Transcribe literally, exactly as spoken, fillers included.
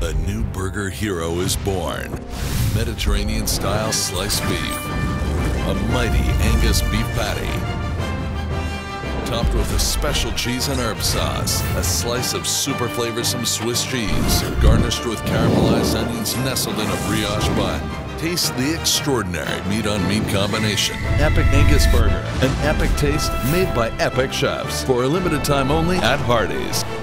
A new burger hero is born. Mediterranean-style sliced beef. A mighty Angus beef patty. Topped with a special cheese and herb sauce. A slice of super flavorsome Swiss cheese. Garnished with caramelized onions nestled in a brioche bun. Taste the extraordinary meat-on-meat combination. Epic Angus Burger. An epic taste made by epic chefs. For a limited time only at Hardee's.